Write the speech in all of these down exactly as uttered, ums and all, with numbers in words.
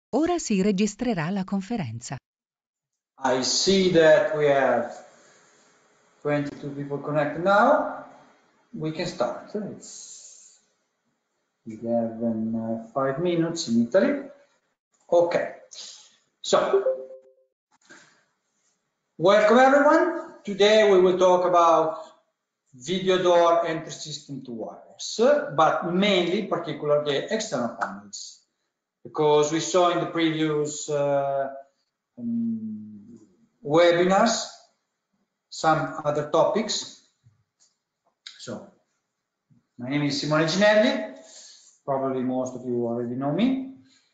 Ora si registrerà la conferenza. I see that we have twenty-two people connected now. We can start. It's eleven, uh, five minutes in Italy. Okay. So, welcome everyone. Today we will talk about video door entry system to wires, but mainly particular the external panels. Because we saw in the previous uh, um, webinars some other topics. So, my name is Simone Ginelli. Probably most of you already know me.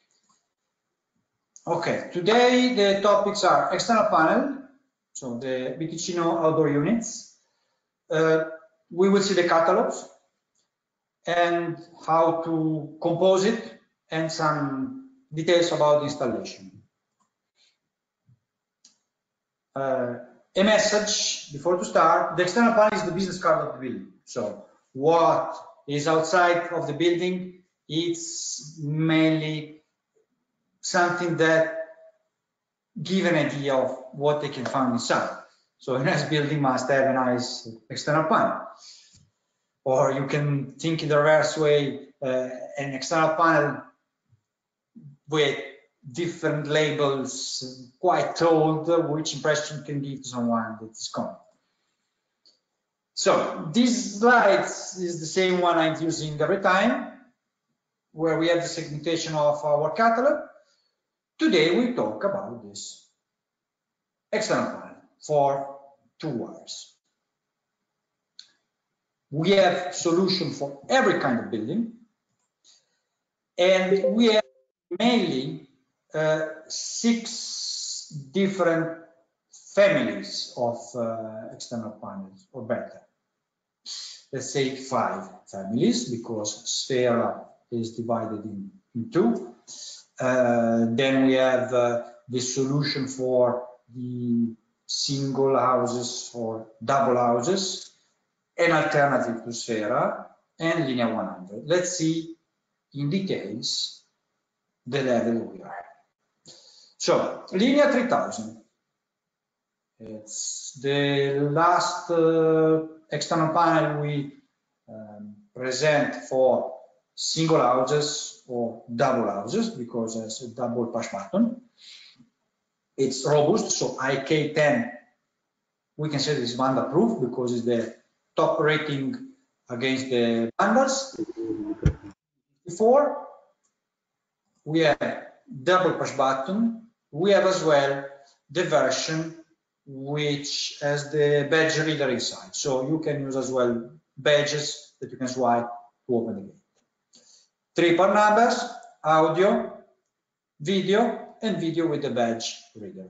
Okay, today the topics are external panel, so the Biticino outdoor units. Uh, we will see the catalogs and how to compose it and some details about the installation. Uh, a message before to start: the external panel is the business card of the building. So what is outside of the building, it's mainly something that give an idea of what they can find inside. So a nice building must have a nice external panel. Or you can think in the reverse way, uh, an external panel with different labels, quite old, which impression can give to someone that is coming. So this slide is the same one I'm using every time, where we have the segmentation of our catalog. Today we talk about this external panel for two wires. We have solution for every kind of building, and we have mainly uh, six different families of uh, external panels, or better, let's say five families, because Sfera is divided in, in two. Uh, then we have uh, the solution for the single houses or double houses, an alternative to Sfera, and Linea one hundred. Let's see in details the level we are. So, Linea three thousand. It's the last uh, external panel we um, present for single houses or double houses, because it's a double push button. It's robust, so I K ten, we can say this is Vanda proof because it's the top rating against the Vandas. Before, we have double push button. We have as well the version which has the badge reader inside. So you can use as well badges that you can swipe to open the gate. Three part numbers, audio, video, and video with the badge reader.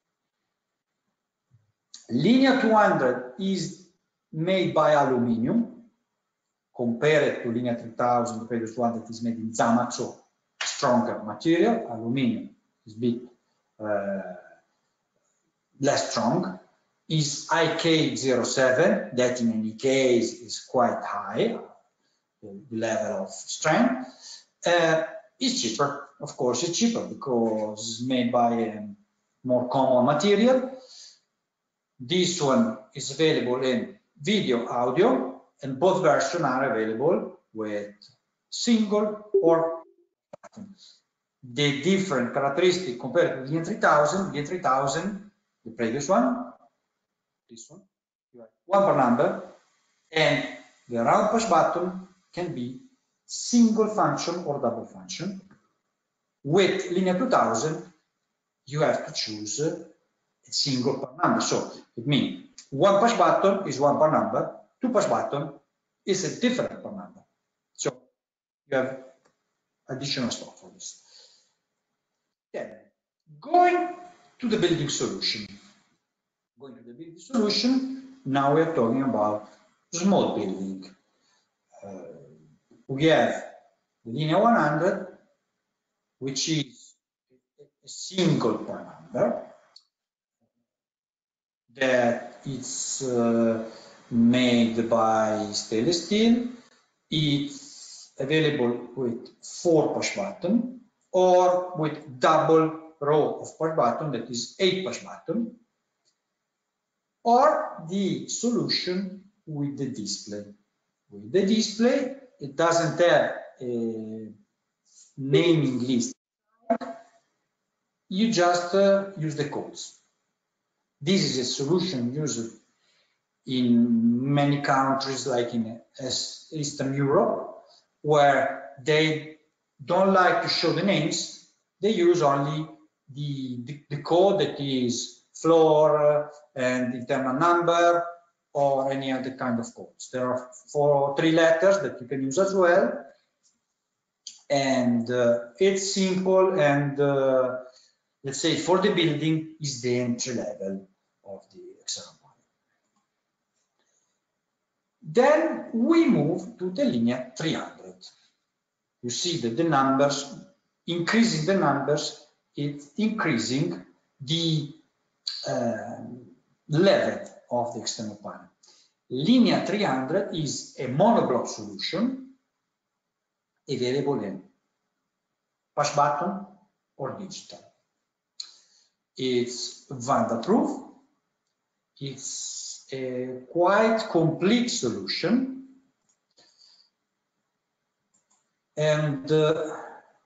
Linea two hundred is made by aluminum, compared to Linea three thousand, the previous one that is made in Zamac, so stronger material. Aluminum is a bit uh, less strong. Is I K zero seven, that in any case is quite high, the level of strength. Uh, it's cheaper, of course it's cheaper because it's made by a more common material. This one is available in video, audio, and both versions are available with single or buttons. The different characteristic compared to the Linea three thousand, the three thousand, the previous one, this one, you have one per number, and the round push button can be single function or double function. With Linea two thousand, you have to choose a single per number. So it means one push button is one per number, two push button is a different per number. So you have additional stuff for this. Then going to the building solution. Going to the building solution, now we are talking about small building. Uh, we have the Linea one hundred, which is a single per number, that it's uh, made by stainless steel. It's available with four push buttons or with double row of push button, that is eight push button, or the solution with the display. With the display, it doesn't have a naming list. You just uh, use the codes. This is a solution used in many countries, like in Eastern Europe, where they don't like to show the names. They use only the, the, the code that is floor and internal number or any other kind of codes. There are four, three letters that you can use as well. And uh, it's simple, and uh, let's say for the building is the entry level of the external panel. Then we move to the linear three hundred. You see that the numbers, increasing the numbers, it's increasing the uh, level of the external panel. Linear three hundred is a monoblock solution available in push button or digital. It's Vanda-proof. It's a quite complete solution, and uh,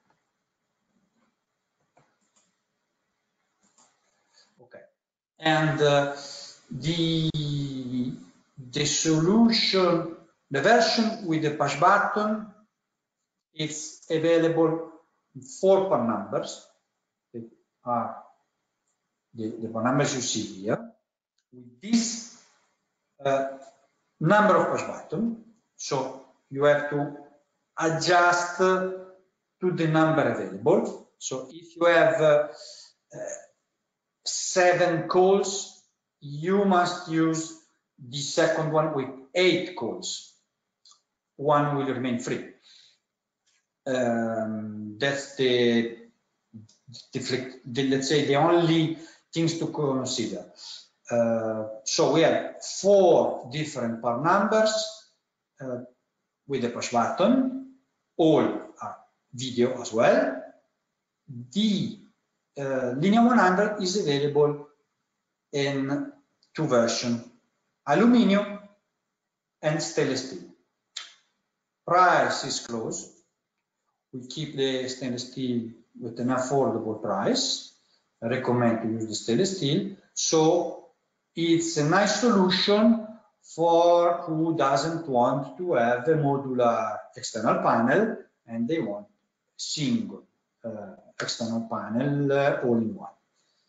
okay, and uh, the the solution, the version with the push button, it's available in four PAN numbers. That are the, the PAN numbers you see here. With this uh, number of push button, so you have to adjust uh, to the number available. So if you have uh, uh, seven calls, you must use the second one with eight calls. One will remain free. Um, that's the, the, the, let's say, the only things to consider. Uh, so we have four different PAN numbers uh, with the push button. All are video as well. The uh, Linear one hundred is available in two versions, aluminum and stainless steel. Price is closed. We keep the stainless steel with an affordable price. I recommend to use the stainless steel. So it's a nice solution for who doesn't want to have a modular external panel and they want a single uh, external panel uh, all in one.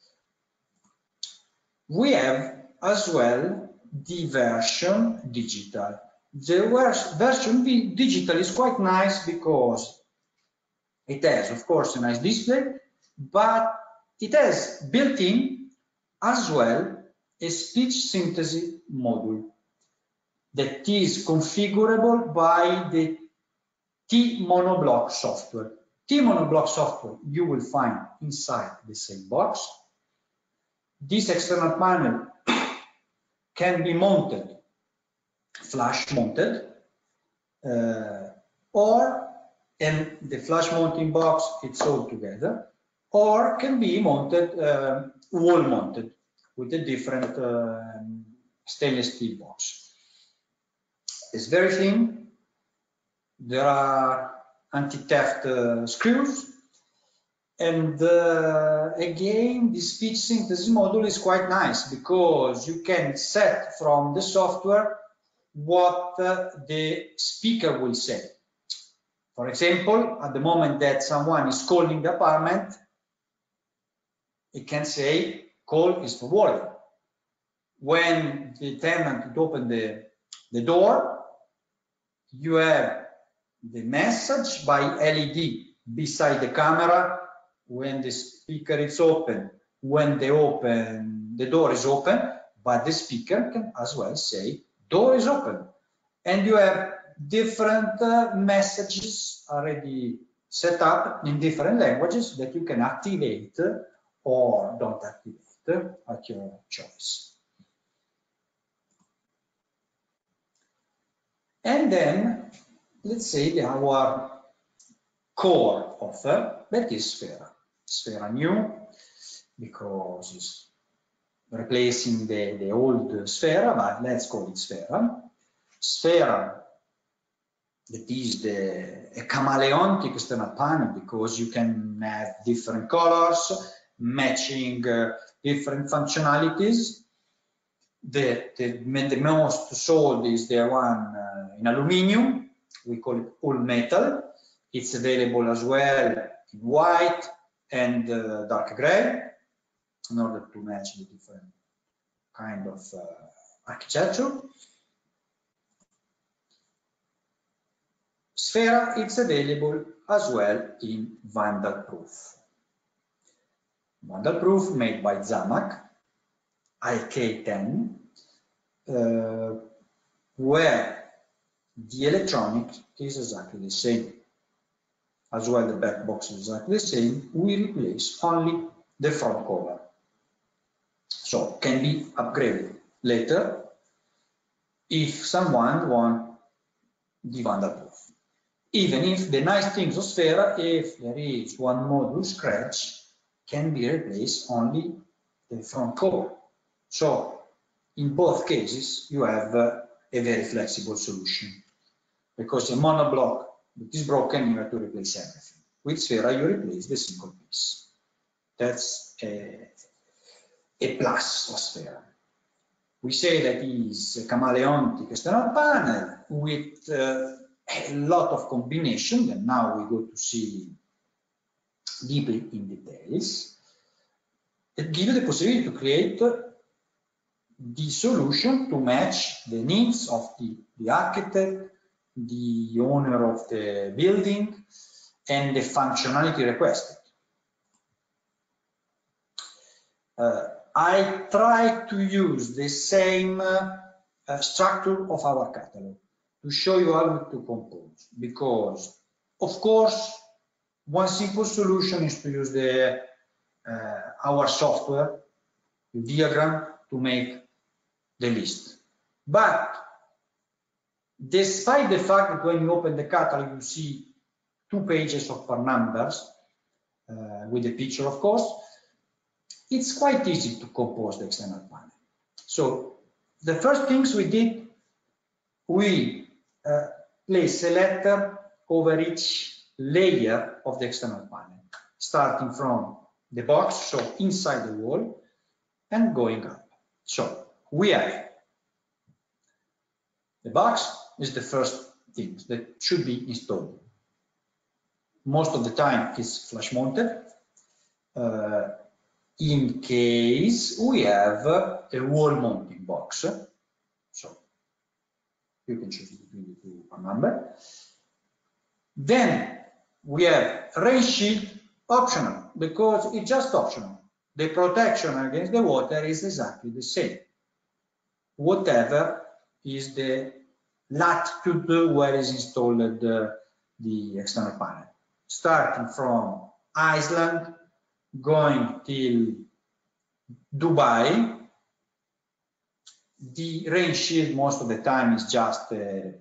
We have as well the version digital. The version digital is quite nice because it has, of course, a nice display, but it has built-in as well a speech synthesis module that is configurable by the T monoblock software. T monoblock software you will find inside the same box. This external panel can be mounted, flash mounted, uh, or in the flash mounting box it's all together, or can be mounted uh, wall mounted with a different uh, stainless steel box. It's very thin. There are anti-theft uh, screws. And uh, again, the speech synthesis module is quite nice because you can set from the software what uh, the speaker will say. For example, at the moment that someone is calling the apartment, it can say, call is for warning. When the tenant opens the, the door, you have the message by L E D beside the camera when the speaker is open, when they open, the door is open, but the speaker can as well say, door is open. And you have different uh, messages already set up in different languages that you can activate or don't activate at your choice. And then, let's say that our core offer that is Sfera. Sfera new, because it's replacing the, the old Sfera, but let's call it Sfera. Sfera, that is the a chameleontic external panel, because you can have different colors, matching uh, different functionalities. The, the, the most sold is the one uh, in aluminium. We call it all metal. It's available as well in white and uh, dark gray, in order to match the different kind of uh, architecture. Sfera, it's available as well in Vandal-proof. Vandal-proof made by Zamac, I K ten, uh, where the electronic is exactly the same. As well, the back box is exactly the same. We replace only the front cover. So, can be upgraded later if someone wants the Vandal-proof. Even if the nice things of Sfera, if there is one module scratch, can be replaced only the front cover. So, in both cases, you have uh, a very flexible solution. Because a monoblock that is broken, you have to replace everything. With Sfera, you replace the single piece. That's a, a plus of Sfera. We say that is a chameleontic external panel with uh, a lot of combination, and now we go to see deeply in details, that give you the possibility to create the solution to match the needs of the, the architect, the owner of the building, and the functionality requested. Uh, I try to use the same uh, uh, structure of our catalog to show you how to compose, because, of course, one simple solution is to use the uh, our software, the diagram, to make the list. But despite the fact that when you open the catalog, you see two pages of part numbers uh, with a picture, of course, it's quite easy to compose the external panel. So the first things we did, we uh, place a letter over each layer of the external panel, starting from the box, so inside the wall, and going up. So we have the box is the first thing that should be installed. Most of the time it's flash mounted. Uh, in case we have a wall mounting box, so you can choose between the two number. Then we have rain shield optional, because it's just optional. The protection against the water is exactly the same, whatever is the latitude where is installed the, the external panel. Starting from Iceland, going till Dubai, the rain shield most of the time is just uh,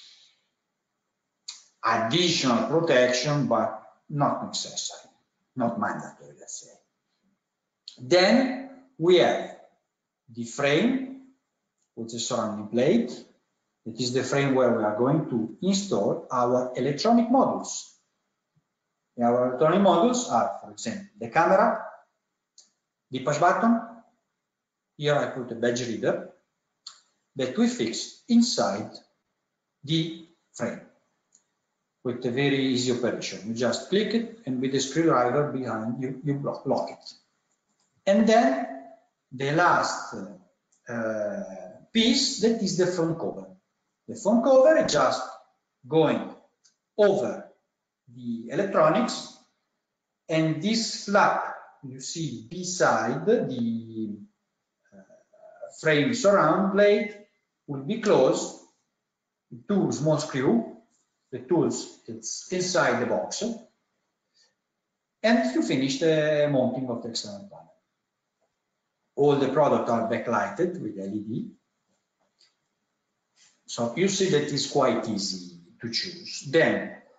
additional protection, but not necessary, not mandatory, let's say. Then we have the frame with the surrounding plate. It is the frame where we are going to install our electronic modules. Our electronic modules are, for example, the camera, the push button. Here I put a badge reader that we fix inside the frame with a very easy operation. You just click it, and with the screwdriver behind you, you block, lock it. And then the last uh, piece, that is the front cover. The front cover is just going over the electronics, and this flap you see beside the uh, frame surround plate will be closed with two small screws. The tools, it's inside the box, and you finish the mounting of the external panel. All the products are backlighted with L E D. So you see that it's quite easy to choose. Then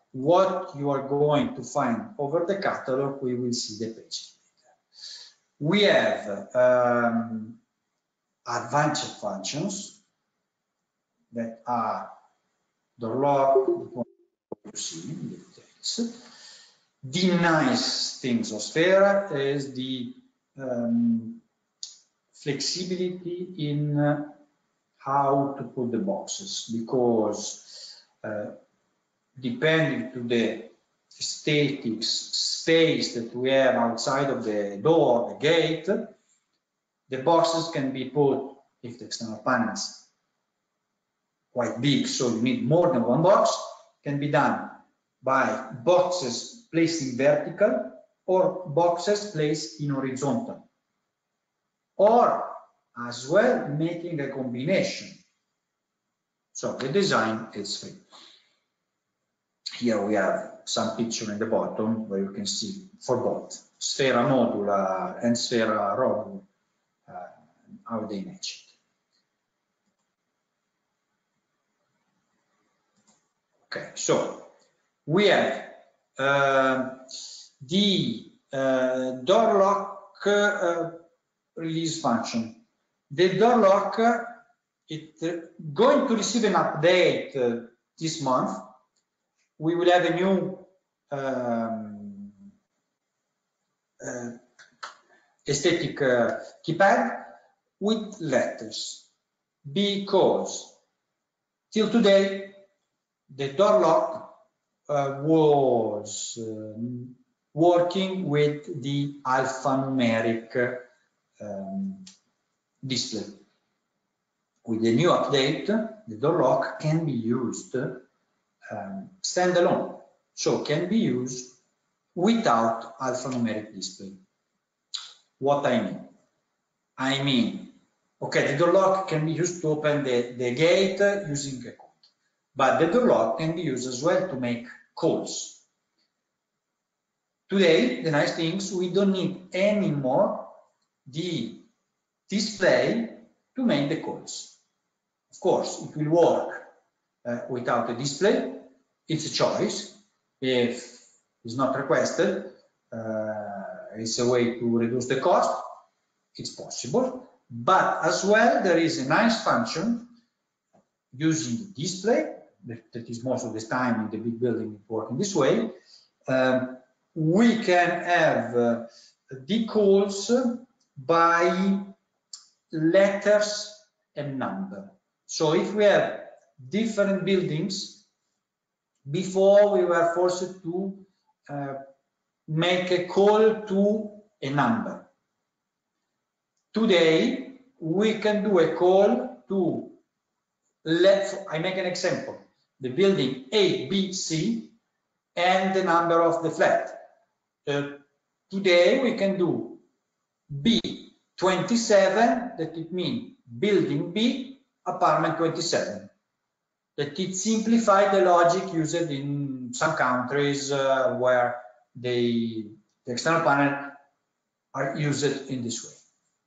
what you are going to find over the catalog, we will see the page. We have um, advanced functions that are door lock, you see in the details. The nice things of Sphera is the um, flexibility in uh, how to put the boxes, because uh, depending to the static space that we have outside of the door, the gate, the boxes can be put, if the external panels quite big, so you need more than one box, can be done by boxes placed in vertical or boxes placed in horizontal, or as well making a combination. So the design is free. Here we have some picture in the bottom where you can see for both Sphera Modular and Sphera Robo uh, how they match it. Okay, so we have uh, the uh, door lock uh, release function. The door lock, uh, it's uh, going to receive an update uh, this month. We will have a new um, uh, aesthetic uh, keypad with letters, because till today the door lock uh, was um, working with the alphanumeric um, display. With the new update, the door lock can be used um, standalone, so can be used without alphanumeric display. What I mean? I mean, okay, the door lock can be used to open the, the gate using a code, but the door lock can be used as well to make calls. Today, the nice thing is we don't need anymore the display to make the calls. Of course, it will work uh, without a display. It's a choice. If it's not requested, uh, it's a way to reduce the cost. It's possible. But as well, there is a nice function using the display, that, that is most of the time in the big building working this way. Um, we can have uh, the calls by letters and number. So if we have different buildings, before we were forced to uh, make a call to a number. Today, we can do a call to, let's, I make an example, the building A, B, C, and the number of the flat. Uh, today, we can do B twenty-seven, that it means building B, apartment twenty-seven. That it simplifies the logic used in some countries uh, where they, the external panel are used in this way.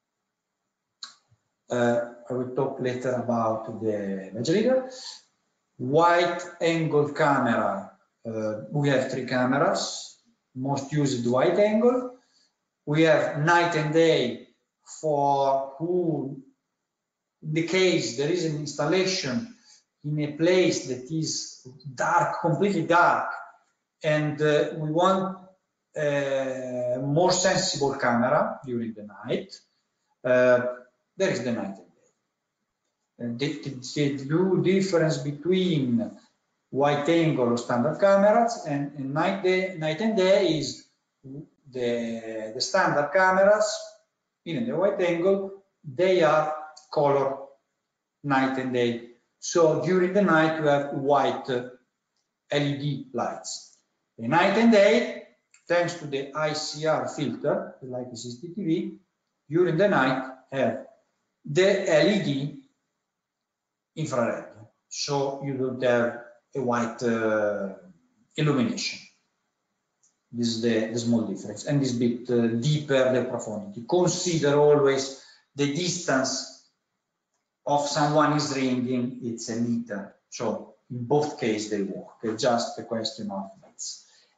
Uh, I will talk later about the image reader. Wide angle camera, uh, we have three cameras, most used wide angle. We have night and day for who, in the case there is an installation in a place that is dark, completely dark, and uh, we want a more sensible camera during the night. Uh, there is the night and day. Uh, the, the, the difference between wide angle or standard cameras and, and night, day, night and day is the, the standard cameras in the wide angle, they are color night and day. So during the night you have white uh, L E D lights. The night and day, thanks to the I C R filter, like a C C T V, during the night have the L E D infrared. So you don't have a white uh, illumination. This is the, the small difference, and this bit uh, deeper the profundity. Consider always the distance of someone is ringing, it's a meter. So in both cases they work. It's just a question of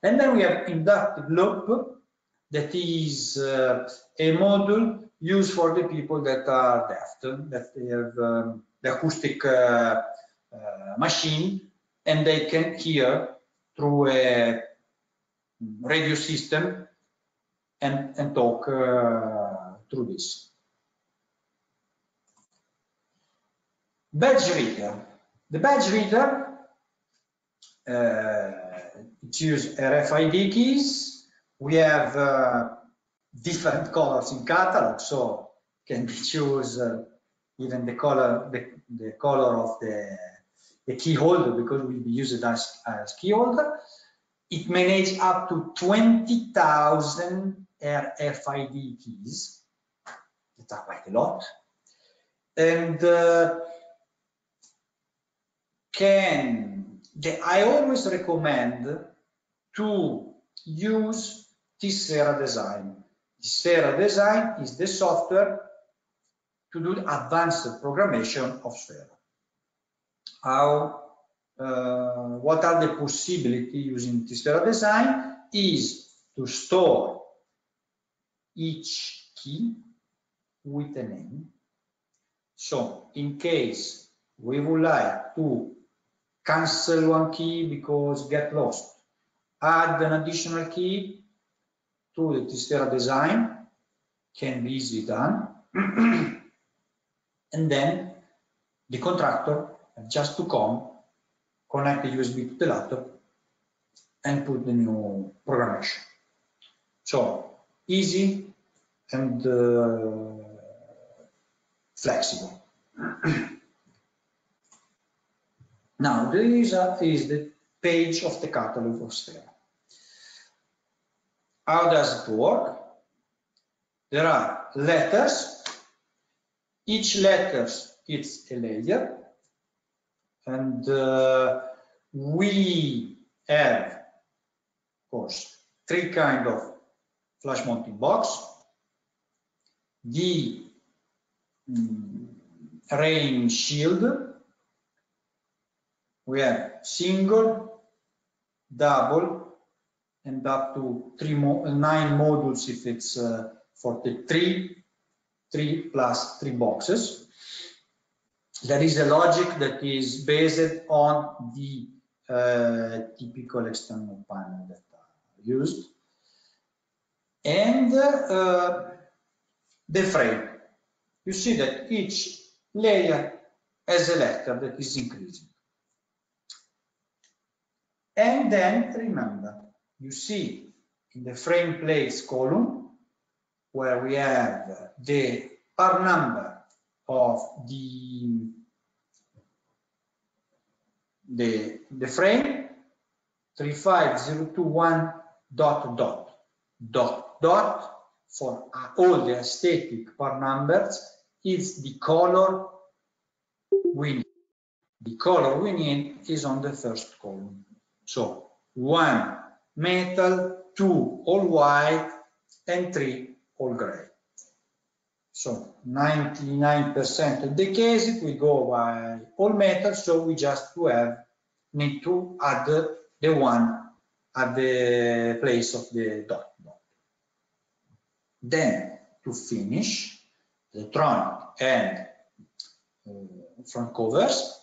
And then we have inductive loop, that is uh, a module used for the people that are deaf, that they have um, the acoustic uh, uh, machine, and they can hear through a radio system and, and talk uh, through this. Badge reader. The badge reader, uh, it uses R F I D keys. We have uh, different colors in catalog, so can be choose uh, even the color, the, the color of the, the key holder, because will be used as, as key holder. It manages up to twenty thousand R F I D keys. That are quite a lot. And uh, can, the, I always recommend to use Tissera Design. Tissera Design is the software to do advanced programmation of Sphera. How, uh, what are the possibilities using Tissera Design is to store each key with a name. So in case we would like to cancel one key because get lost, add an additional key to the Tissera Design, can be easily done. And then the contractor has just to come, connect the U S B to the laptop, and put the new programmation. So easy and uh, flexible. Now, this is the page of the catalog of Sphera. How does it work? There are letters. Each letter is a layer, and uh, we have, of course, three kind of flash mounting box. The um, rain shield. We have single, double, and up to three mo nine modules if it's uh, for the three, three plus three boxes. There is a logic that is based on the uh, typical external panel that are used. And uh, the frame. You see that each layer has a letter that is increasing. And then remember, you see in the frame plates column where we have the part number of the, the, the frame, three five zero two one dot dot dot dot for all the aesthetic part numbers is the color we need. The color we need is on the first column. So one metal, two all white, and three all gray. So ninety-nine percent of the cases we go by all metal, so we just to have need to add the one at the place of the dot. Then to finish, electronic and uh, front covers,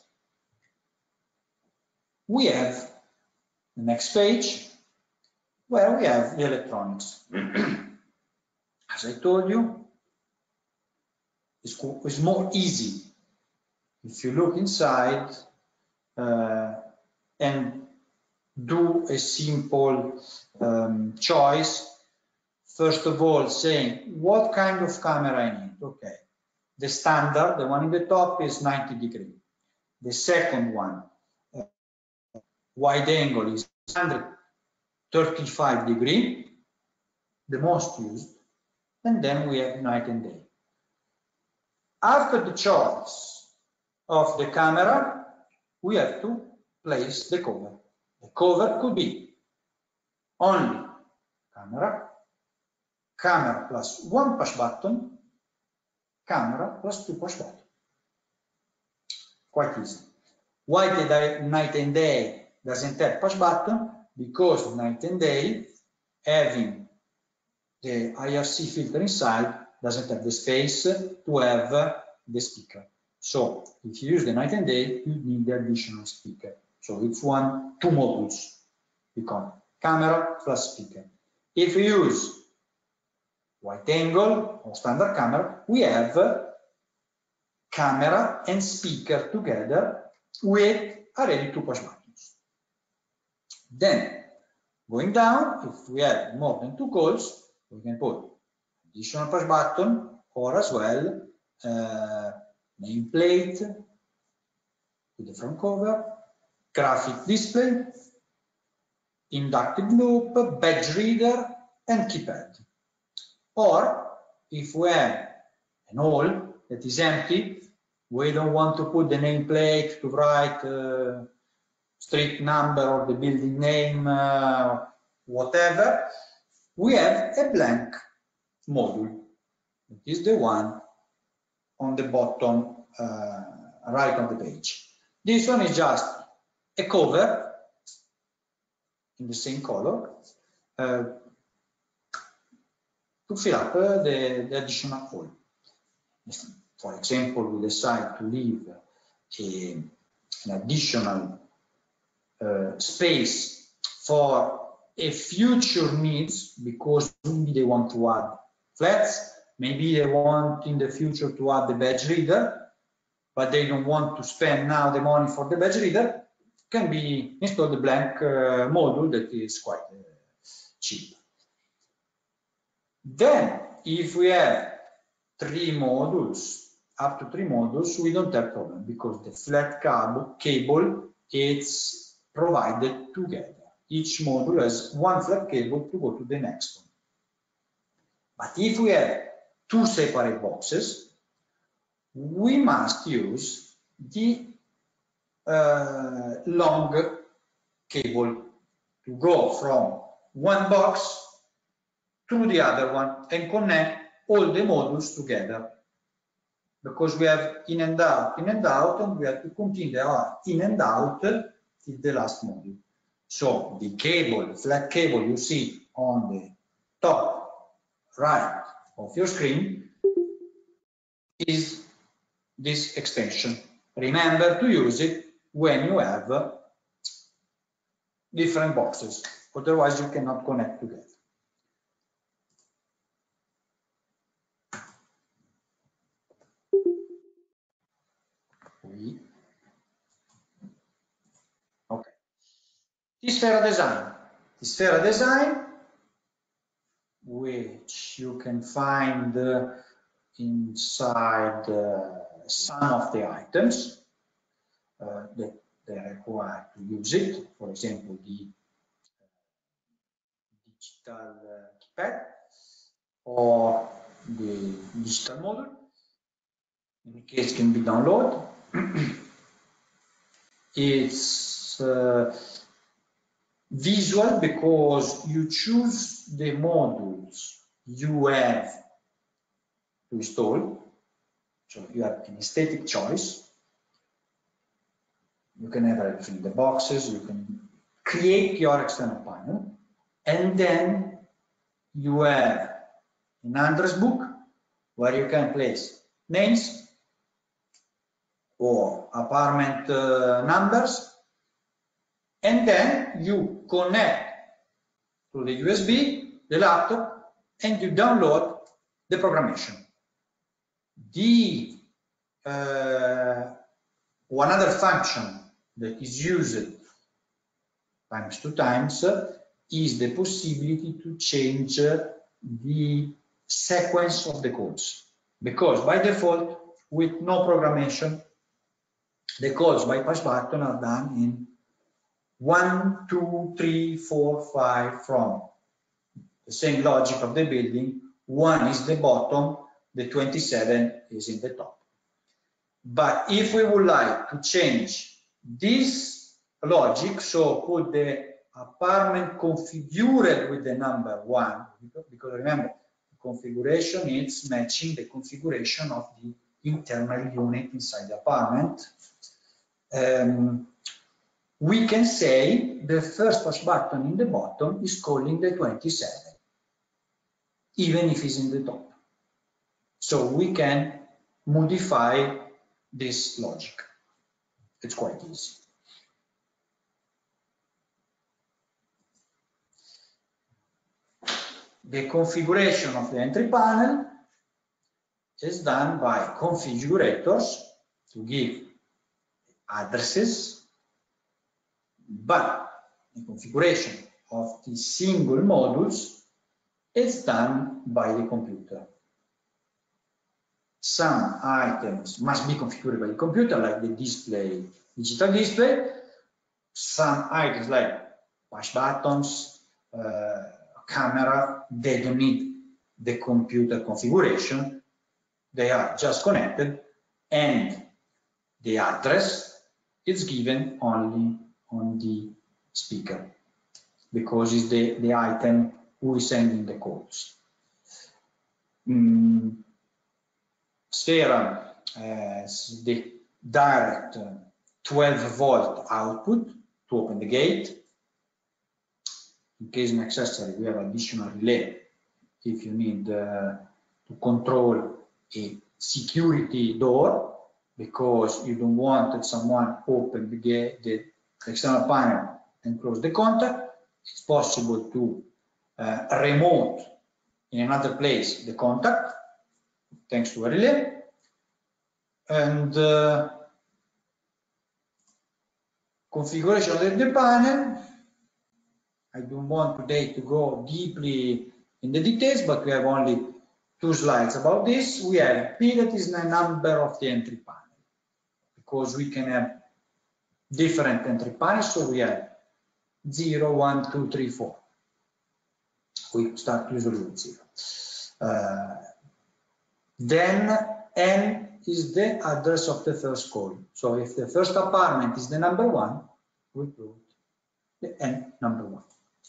we have the next page where we have the electronics. As I told you, it's, it's more easy if you look inside uh, and do a simple um, choice. First of all, saying what kind of camera I need. Okay, the standard, the one in the top is ninety degree. The second one, uh, wide angle, is one hundred thirty-five degree, the most used. And then we have night and day. After the choice of the camera, we have to place the cover. The cover could be only camera, camera plus one push button, camera plus two push button. Quite easy. White night and day doesn't have push button. because night and day, having the I R C filter inside doesn't have the space to have the speaker. So if you use the night and day, you need the additional speaker. So it's one, two modules become camera plus speaker. If we use wide angle or standard camera, we have camera and speaker together with already two push buttons. Then going down, if we have more than two calls, we can put additional push button or as well uh, nameplate with the front cover, graphic display, inductive loop, badge reader, and keypad. Or if we have an hall that is empty, we don't want to put the nameplate to write uh, street number or the building name, uh, whatever, we have a blank module. It is the one on the bottom uh, right on the page. This one is just a cover in the same color uh, to fill up uh, the, the additional hole. For example, we decide to leave a, an additional uh, space for a future needs, because maybe they want to add flats, maybe they want in the future to add the badge reader, but they don't want to spend now the money for the badge reader, can be installed a blank uh, module that is quite uh, cheap. Then, if we have three modules, up to three modules, we don't have problem because the flat cable, cable is provided together. Each module has one flat cable to go to the next one. But if we have two separate boxes, we must use the uh, long cable to go from one box to the other one and connect all the modules together, because we have in and out, in and out, and we have to continue our in and out till the last module. So the cable, the flat cable you see on the top right of your screen is this extension. Remember to use it when you have different boxes, otherwise you cannot connect together. Oui. Okay. T-Sphere design. T-Sphere design, which you can find uh, inside uh, some of the items uh, that they require to use it. For example, the digital uh, keypad or the digital module. In case can be downloaded. It's uh, visual because you choose the modules you have to install. So you have an aesthetic choice. You can have everything in the boxes, you can create your external panel, and then you have an address book where you can place names or apartment uh, numbers, and then you connect to the U S B, the laptop, and you download the programmation. The uh, one other function that is used times two times is the possibility to change the sequence of the codes, because by default, with no programmation, the codes by push button are done in one, two, three, four, five from the same logic of the building. One is the bottom, the twenty-seven is in the top. But if we would like to change this logic, so put the apartment configured with the number one, because remember, the configuration is matching the configuration of the internal unit inside the apartment. Um, we can say the first push button in the bottom is calling the twenty-seven, even if it's in the top. So we can modify this logic. It's quite easy. The configuration of the entry panel is done by configurators to give addresses, but the configuration of the single modules is done by the computer. Some items must be configured by the computer, like the display, digital display. Some items like push buttons, uh, camera, they don't need the computer configuration. They are just connected, and the address is given only on the speaker, because it's the, the item who is sending the codes. Mm, Sfera has the direct twelve volt output to open the gate. In case necessary, we have additional relay if you need uh, to control a security door, because you don't want that someone open the gate, the external panel, and close the contact. It's possible to uh, remote in another place the contact thanks to a relay. And uh, configuration of the panel, I don't want today to go deeply in the details, but we have only two slides about this. We have P, that is the number of the entry panel, because we can have different entry panels. So we have zero, one, two, three, four. We start usually with zero. Uh, then N is the address of the first call. So if the first apartment is the number one, we put the N number one.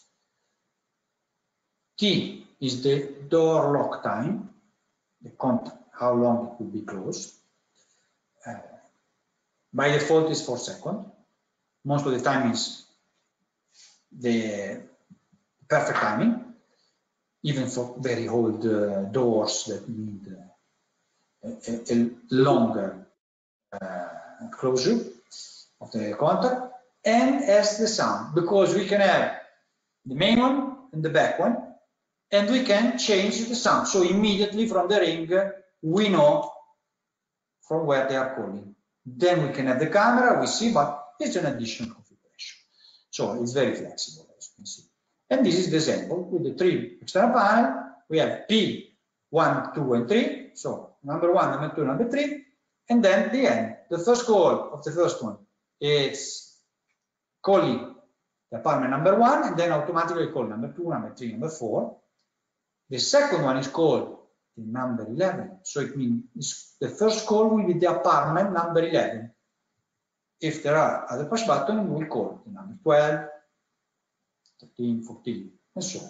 T is the door lock time, the contact, how long it will be closed. Uh, by default is four seconds. Most of the time is the perfect timing, even for very old uh, doors that need uh, a, a longer uh, closure of the contact. And as the sound, because we can have the main one and the back one, and we can change the sound. So immediately from the ring, we know from where they are calling. Then we can have the camera, we see, but it's an additional configuration. So it's very flexible, as you can see. And this is the example with the three external panel. We have P one, two, and three. So number one, number two, number three. And then the end, the first call of the first one, it's calling the apartment number one, and then automatically call number two, number three, number four. The second one is called the number eleven. So it means the first call will be the apartment number eleven. If there are other push buttons, we will call the number twelve, thirteen, fourteen, and so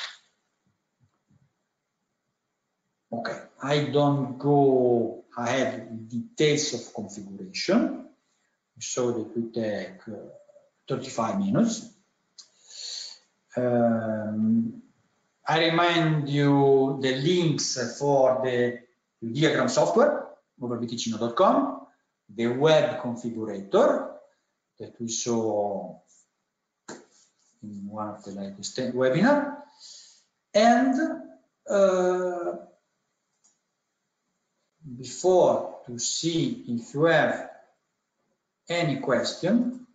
on. Okay, I don't go ahead with details of configuration, so that we take uh, thirty-five minutes. Um, I remind you the links for the diagram software over viticino dot com, the web configurator that we saw in one of the latest webinars, and uh, before to see if you have any question,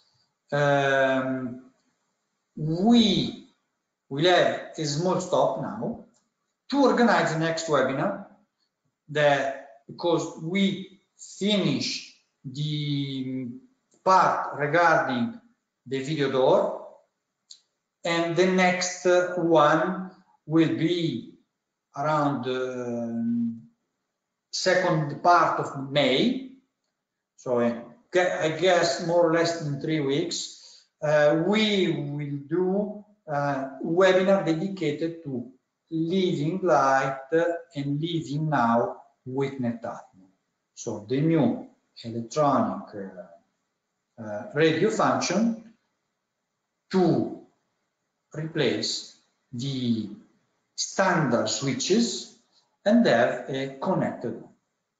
um, we will have a small stop now to organize the next webinar, that because we finish the part regarding the video door, and the next one will be around the second part of May. So I guess more or less in three weeks, uh, we will do a webinar dedicated to Living Light and Living Now with Netatmo. So the new electronic uh, uh, radio function to replace the standard switches and have a connected one.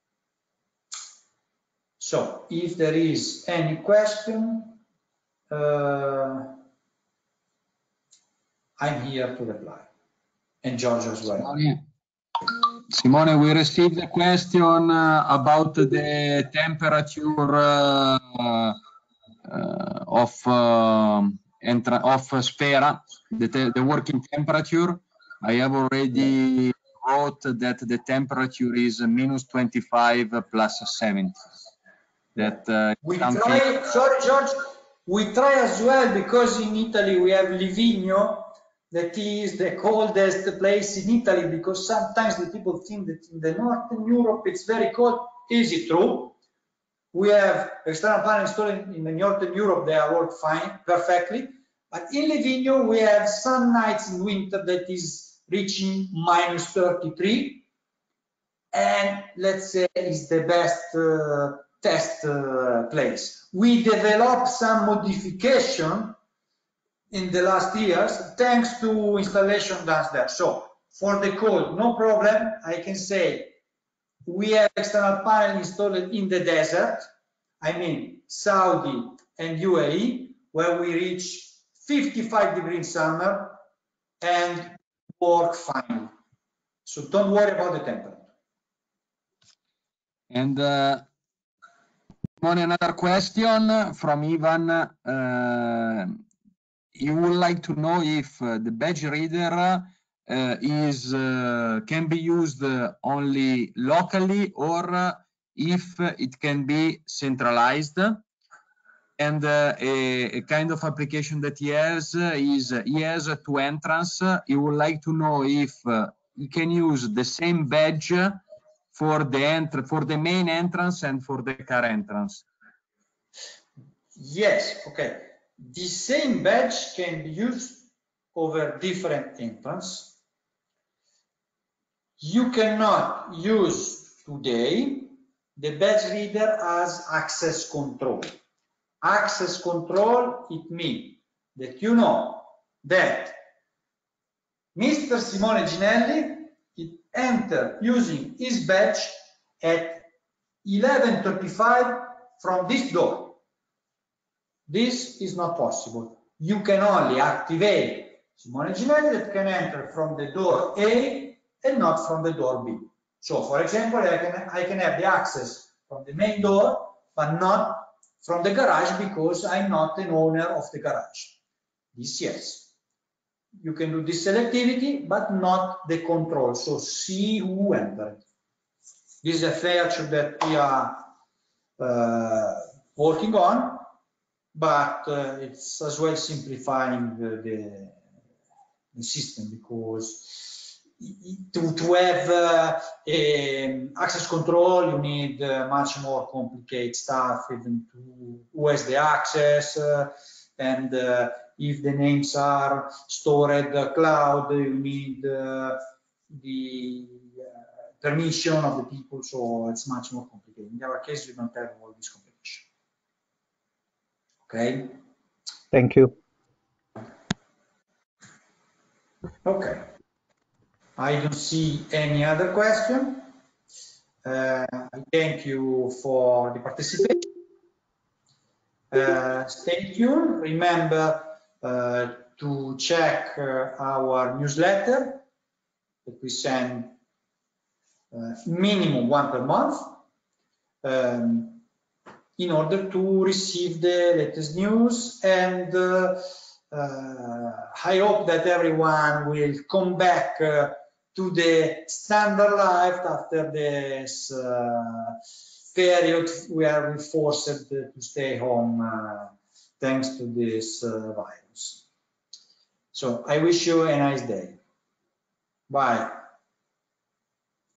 So if there is any question, uh, I'm here to reply, and George as well. Simone, Simone, we received a question uh, about the temperature uh, uh, of uh, of Sfera, the, te the working temperature. I have already wrote that the temperature is minus twenty-five plus seventy. That uh, we something... try, sorry George, we try as well, because in Italy we have Livigno, that is the coldest place in Italy, because sometimes the people think that in the Northern Europe it's very cold. Is it true? We have external panels installed in the Northern Europe, they are work fine, perfectly. But in Livigno we have some nights in winter that is reaching minus thirty-three, and let's say is the best uh, test uh, place. We developed some modification in the last years thanks to installation done there. So for the cold, no problem. I can say we have external panel installed in the desert, I mean Saudi and U A E, where we reach fifty-five degrees in summer and work fine. So don't worry about the temperature. And uh, on another question from Ivan. Uh, he would like to know if uh, the badge reader uh, is uh, can be used uh, only locally, or uh, if uh, it can be centralized. And uh, a, a kind of application that he has uh, is uh, he has uh, two entrance. He would like to know if uh, he can use the same badge for the entr for the main entrance and for the car entrance. Yes, okay. The same badge can be used over different entrance. You cannot use today the badge reader as access control. Access control, it means that you know that Mister Simone Ginelli it entered using his badge at eleven thirty-five from this door. This is not possible. You can only activate Simone Ginelli that can enter from the door A and not from the door B. So, for example, I can, I can have the access from the main door, but not from the garage, because I'm not an owner of the garage. This, yes. You can do this selectivity, but not the control. So, see who entered. This is a feature that we are uh, working on, but uh, it's as well simplifying the, the, the system, because to, to have uh, a access control, you need uh, much more complicated stuff, even to who has the access, uh, and uh, if the names are stored uh, cloud, you need uh, the uh, permission of the people, so it's much more complicated. In our case, we don't have all this complication. Okay. Thank you. Okay. I don't see any other question. Uh, I thank you for the participation. Uh, stay tuned. Remember uh, to check uh, our newsletter that we send uh, minimum one per month, um, in order to receive the latest news, and uh, uh, I hope that everyone will come back uh, to the standard life after this uh, period where we forced to stay home uh, thanks to this uh, virus. So I wish you a nice day. Bye.